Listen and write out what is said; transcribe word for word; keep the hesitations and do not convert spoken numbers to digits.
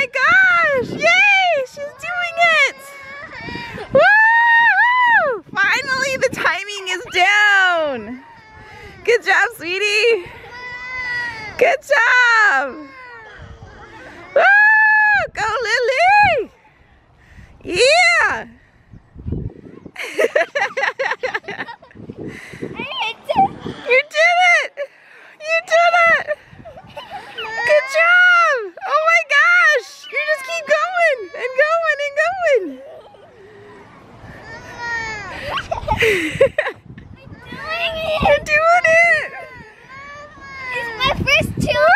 my gosh! Yay! She's doing it! Woo! Finally, the timing is down. Good job, sweetie. Good job. Woo! Go, Lily! Yeah! You did it! You did it! Good job! Oh my gosh! You just keep going and going and going. You're doing it! It's my first two.